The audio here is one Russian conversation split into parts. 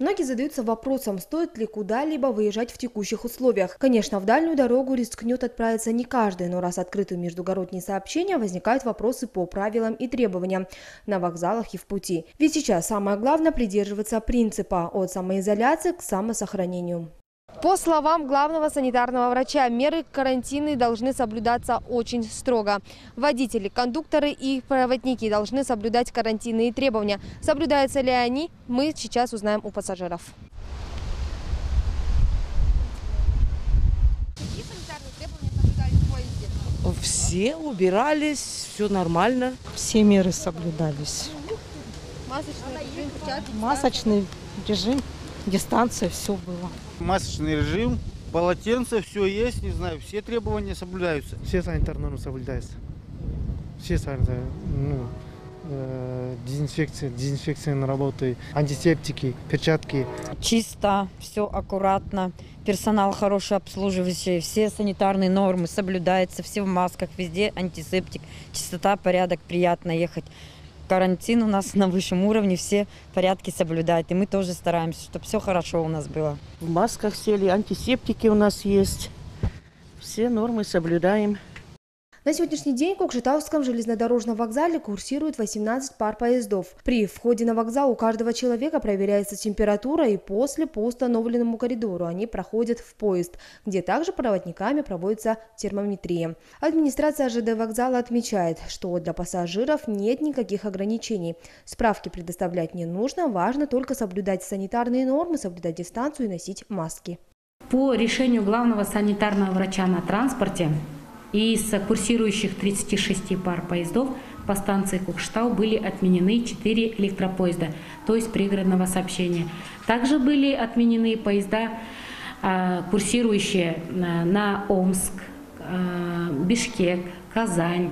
Многие задаются вопросом, стоит ли куда-либо выезжать в текущих условиях. Конечно, в дальнюю дорогу рискнет отправиться не каждый, но раз открыты междугородние сообщения, возникают вопросы по правилам и требованиям на вокзалах и в пути. Ведь сейчас самое главное придерживаться принципа от самоизоляции к самосохранению. По словам главного санитарного врача, меры карантина должны соблюдаться очень строго. Водители, кондукторы и проводники должны соблюдать карантинные требования. Соблюдаются ли они, мы сейчас узнаем у пассажиров. Какие санитарные требования соблюдались в поезде? Все убирались, все нормально. Все меры соблюдались. Масочный режим, перчатки, Масочный режим, дистанция, все было. Масочный режим, полотенце, все есть, не знаю, все требования соблюдаются. Все санитарные нормы соблюдаются. Все санитарные, дезинфекция работает, антисептики, перчатки. Чисто, все аккуратно, персонал хороший, обслуживающий, все санитарные нормы соблюдаются, все в масках, везде антисептик, чистота, порядок, приятно ехать. Карантин у нас на высшем уровне, все порядки соблюдают, и мы тоже стараемся, чтобы все хорошо у нас было. В масках сели, антисептики у нас есть. Все нормы соблюдаем. На сегодняшний день в Кокшетауском железнодорожном вокзале курсирует 18 пар поездов. При входе на вокзал у каждого человека проверяется температура, и после по установленному коридору они проходят в поезд, где также проводниками проводится термометрия. Администрация АЖД вокзала отмечает, что для пассажиров нет никаких ограничений. Справки предоставлять не нужно, важно только соблюдать санитарные нормы, соблюдать дистанцию и носить маски. По решению главного санитарного врача на транспорте, из курсирующих 36 пар поездов по станции Кокшетау были отменены 4 электропоезда, то есть пригородного сообщения. Также были отменены поезда, курсирующие на Омск, Бишкек, Казань.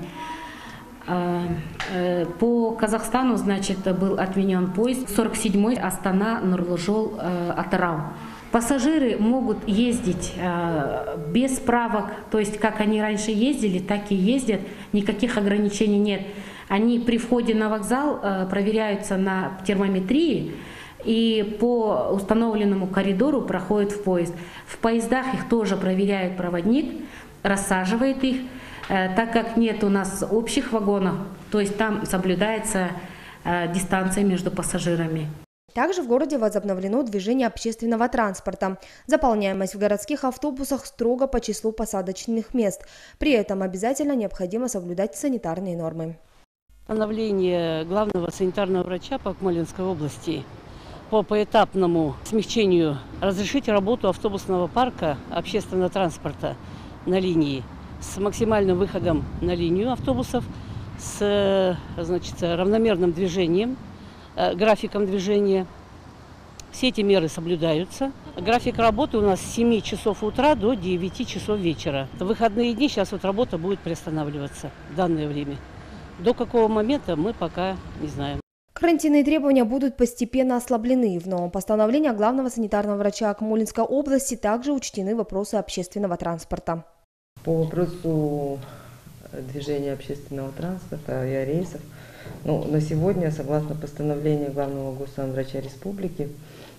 По Казахстану, значит, был отменен поезд 47-й Астана-Нурлы-Жол-Атырау. Пассажиры могут ездить без справок, то есть как они раньше ездили, так и ездят, никаких ограничений нет. Они при входе на вокзал проверяются на термометрии и по установленному коридору проходят в поезд. В поездах их тоже проверяет проводник, рассаживает их, так как нет у нас общих вагонов, то есть там соблюдается дистанция между пассажирами. Также в городе возобновлено движение общественного транспорта. Заполняемость в городских автобусах строго по числу посадочных мест. При этом обязательно необходимо соблюдать санитарные нормы. Постановление главного санитарного врача по Акмолинской области по поэтапному смягчению разрешить работу автобусного парка общественного транспорта на линии с максимальным выходом на линию автобусов, с равномерным движением, графиком движения. Все эти меры соблюдаются. График работы у нас с 7 часов утра до 9 часов вечера. В выходные дни сейчас работа будет приостанавливаться в данное время. До какого момента мы пока не знаем. Карантинные требования будут постепенно ослаблены. В новом постановлении главного санитарного врача Акмолинской области также учтены вопросы общественного транспорта. По вопросу движения общественного транспорта и рейсов, на сегодня, согласно постановлению главного госсанврача республики,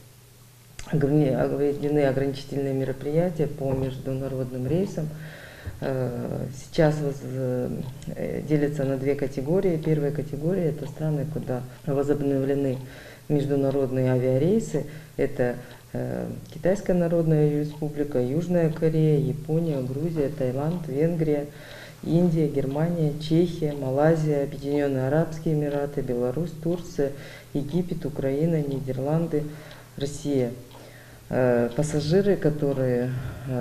введены ограничительные мероприятия по международным рейсам. Сейчас делятся на две категории. Первая категория – это страны, куда возобновлены международные авиарейсы. Это Китайская Народная Республика, Южная Корея, Япония, Грузия, Таиланд, Венгрия, Индия, Германия, Чехия, Малайзия, Объединенные Арабские Эмираты, Беларусь, Турция, Египет, Украина, Нидерланды, Россия. Пассажиры, которые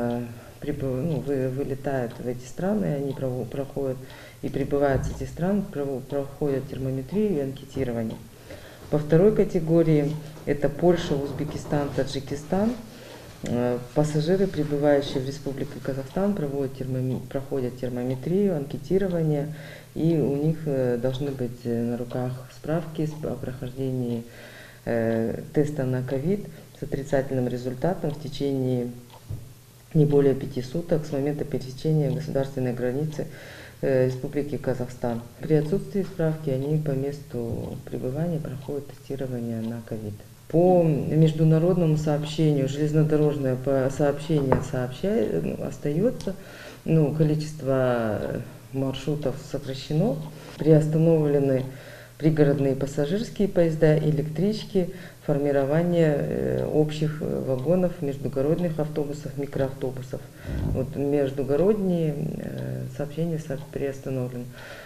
вылетают в эти страны, они проходят и прибывают с этих стран, проходят термометрию и анкетирование. По второй категории это Польша, Узбекистан, Таджикистан. Пассажиры, прибывающие в Республику Казахстан, проходят термометрию, анкетирование, и у них должны быть на руках справки о прохождении теста на ковид с отрицательным результатом в течение не более 5 суток с момента пересечения государственной границы Республики Казахстан. При отсутствии справки они по месту пребывания проходят тестирование на ковид. По международному сообщению, железнодорожное сообщение остается, количество маршрутов сокращено, приостановлены пригородные пассажирские поезда, электрички, формирование общих вагонов, междугородных автобусов, микроавтобусов. Вот междугородние сообщения приостановлены.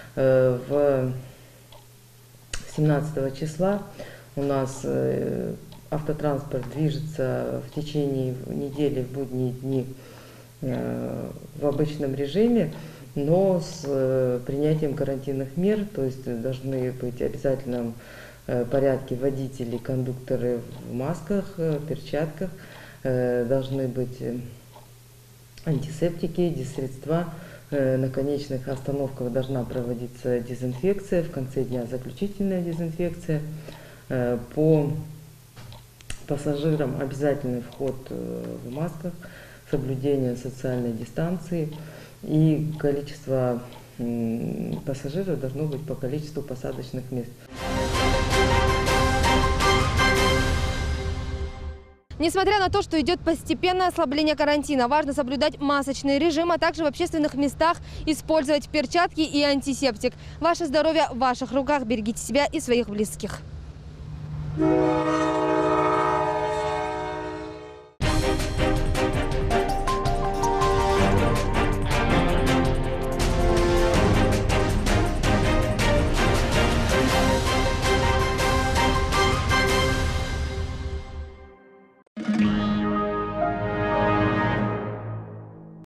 17 числа у нас автотранспорт движется в течение недели, в будние дни в обычном режиме, но с принятием карантинных мер, то есть должны быть в обязательном порядке водители, кондукторы в масках, перчатках, должны быть антисептики, дезсредства. На конечных остановках должна проводиться дезинфекция, в конце дня заключительная дезинфекция. По пассажирам обязательный вход в масках, соблюдение социальной дистанции, и количество пассажиров должно быть по количеству посадочных мест. Несмотря на то, что идет постепенное ослабление карантина, важно соблюдать масочный режим, а также в общественных местах использовать перчатки и антисептик. Ваше здоровье в ваших руках. Берегите себя и своих близких.